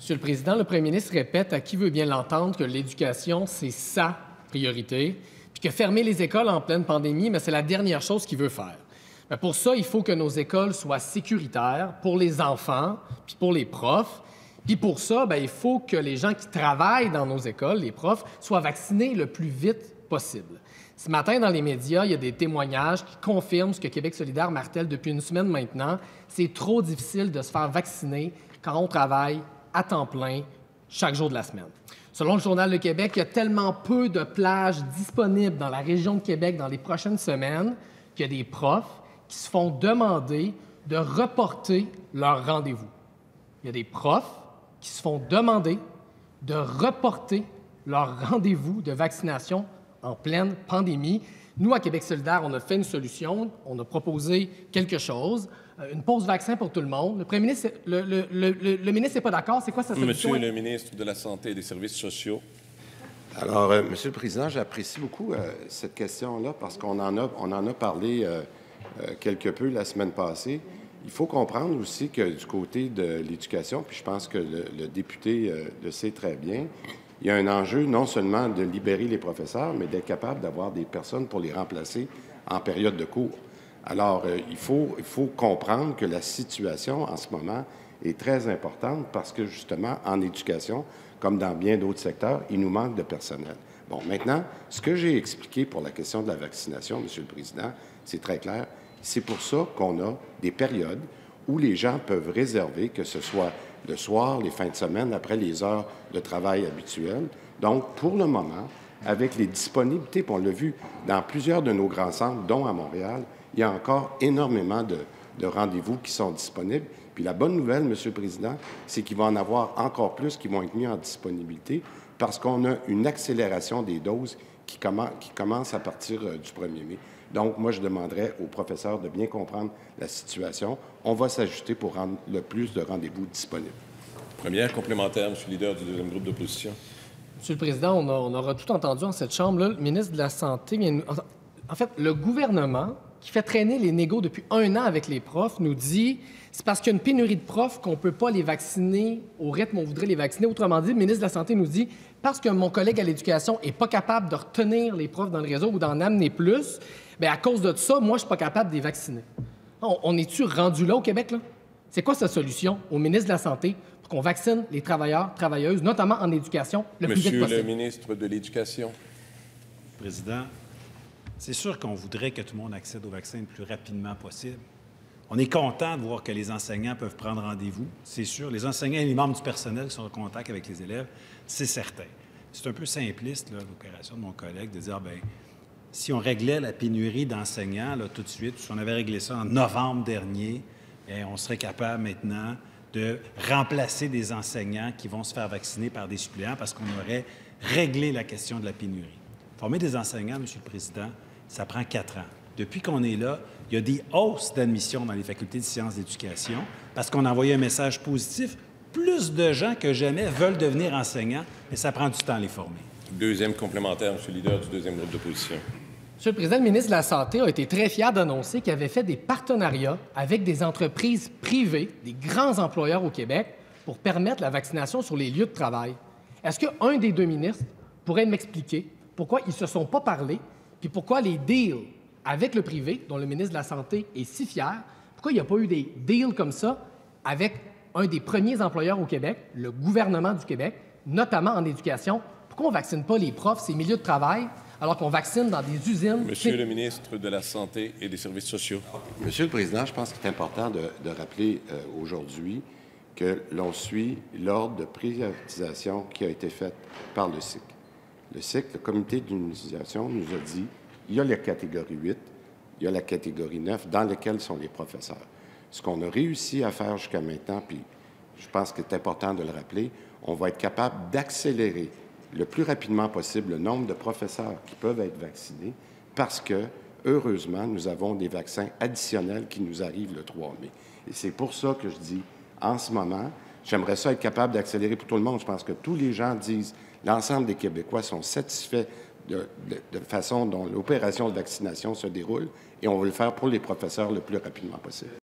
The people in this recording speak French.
Monsieur le Président, le premier ministre répète à qui veut bien l'entendre que l'éducation, c'est sa priorité, puis que fermer les écoles en pleine pandémie, mais c'est la dernière chose qu'il veut faire. Mais pour ça, il faut que nos écoles soient sécuritaires pour les enfants, puis pour les profs. Puis pour ça, il faut que les gens qui travaillent dans nos écoles, les profs, soient vaccinés le plus vite possible. Ce matin, dans les médias, il y a des témoignages qui confirment ce que Québec solidaire martèle depuis une semaine maintenant. C'est trop difficile de se faire vacciner quand on travaille à temps plein chaque jour de la semaine. Selon le Journal de Québec, il y a tellement peu de plages disponibles dans la région de Québec dans les prochaines semaines qu'il y a des profs qui se font demander de reporter leur rendez-vous. Il y a des profs qui se font demander de reporter leur rendez-vous de vaccination en pleine pandémie. Nous, à Québec solidaire, on a fait une solution, on a proposé quelque chose, une pause vaccin pour tout le monde. Le premier ministre, le ministre n'est pas d'accord. C'est quoi sa solution? Monsieur le ministre de la Santé et des Services sociaux. Alors, Monsieur le Président, j'apprécie beaucoup cette question-là parce qu'on en a parlé quelque peu la semaine passée. Il faut comprendre aussi que du côté de l'éducation, puis je pense que le député le sait très bien, il y a un enjeu non seulement de libérer les professeurs, mais d'être capable d'avoir des personnes pour les remplacer en période de cours. Alors, il faut comprendre que la situation en ce moment est très importante parce que, justement, en éducation, comme dans bien d'autres secteurs, il nous manque de personnel. Bon, maintenant, ce que j'ai expliqué pour la question de la vaccination, Monsieur le Président, c'est très clair. C'est pour ça qu'on a des périodes où les gens peuvent réserver, que ce soit le soir, les fins de semaine, après les heures de travail habituelles. Donc, pour le moment, avec les disponibilités, puis on l'a vu dans plusieurs de nos grands centres, dont à Montréal, il y a encore énormément de rendez-vous qui sont disponibles. Puis la bonne nouvelle, Monsieur le Président, c'est qu'il va en avoir encore plus qui vont être mis en disponibilité parce qu'on a une accélération des doses qui commence à partir du 1er mai. Donc, moi, je demanderais aux professeurs de bien comprendre la situation. On va s'ajuster pour rendre le plus de rendez-vous disponibles. Première complémentaire, Monsieur le leader du deuxième groupe d'opposition. Monsieur le Président, on aura tout entendu en cette Chambre-là. Le ministre de la Santé en fait, le gouvernement qui fait traîner les négos depuis 1 an avec les profs nous dit c'est parce qu'il y a une pénurie de profs qu'on ne peut pas les vacciner au rythme où on voudrait les vacciner. Autrement dit, le ministre de la Santé nous dit parce que mon collègue à l'Éducation n'est pas capable de retenir les profs dans le réseau ou d'en amener plus, bien, à cause de ça, moi, je ne suis pas capable de les vacciner. On est-tu rendu là au Québec, là? C'est quoi sa solution au ministre de la Santé pour qu'on vaccine les travailleurs, travailleuses, notamment en éducation, le plus vite possible? Monsieur le ministre de l'Éducation. Président, c'est sûr qu'on voudrait que tout le monde accède au vaccin le plus rapidement possible. On est content de voir que les enseignants peuvent prendre rendez-vous, c'est sûr. Les enseignants et les membres du personnel qui sont en contact avec les élèves, c'est certain. C'est un peu simpliste, l'opération de mon collègue, de dire, bien, si on réglait la pénurie d'enseignants tout de suite, si on avait réglé ça en novembre dernier, bien, on serait capable maintenant de remplacer des enseignants qui vont se faire vacciner par des suppléants parce qu'on aurait réglé la question de la pénurie. Former des enseignants, Monsieur le Président, ça prend 4 ans. Depuis qu'on est là, il y a des hausses d'admission dans les facultés de sciences d'éducation parce qu'on a envoyé un message positif. Plus de gens que jamais veulent devenir enseignants, mais ça prend du temps à les former. Deuxième complémentaire, Monsieur le leader du deuxième groupe d'opposition. Monsieur le Président, le ministre de la Santé a été très fier d'annoncer qu'il avait fait des partenariats avec des entreprises privées, des grands employeurs au Québec, pour permettre la vaccination sur les lieux de travail. Est-ce qu'un des deux ministres pourrait m'expliquer pourquoi ils ne se sont pas parlé, puis pourquoi les deals avec le privé, dont le ministre de la Santé est si fier, pourquoi il n'y a pas eu des deals comme ça avec un des premiers employeurs au Québec, le gouvernement du Québec, notamment en éducation? Pourquoi on ne vaccine pas les profs, ces milieux de travail, alors qu'on vaccine dans des usines? Monsieur le ministre de la Santé et des Services sociaux. Monsieur le Président, je pense qu'il est important de rappeler aujourd'hui que l'on suit l'ordre de privatisation qui a été fait par le SIC. Le SIC, le comité d'immunisation, nous a dit il y a la catégorie 8, il y a la catégorie 9, dans lesquelles sont les professeurs. Ce qu'on a réussi à faire jusqu'à maintenant, puis je pense qu'il est important de le rappeler, on va être capable d'accélérer le plus rapidement possible le nombre de professeurs qui peuvent être vaccinés parce que, heureusement, nous avons des vaccins additionnels qui nous arrivent le 3 mai. Et c'est pour ça que je dis, en ce moment, j'aimerais ça être capable d'accélérer pour tout le monde. Je pense que tous les gens disent, l'ensemble des Québécois sont satisfaits de façon dont l'opération de vaccination se déroule et on va le faire pour les professeurs le plus rapidement possible.